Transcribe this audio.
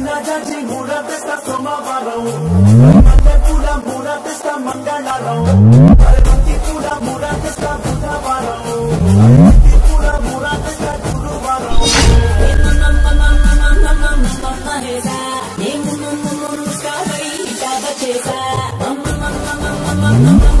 జాజి మూడ తెస్తా సోమవారం మల్లె పూల మూడ తెస్తా మంగళవారం బంతి పూల మూడ తెస్తా బుధవారం బంతి పూల మూడ తెస్తా గురువారం చేసా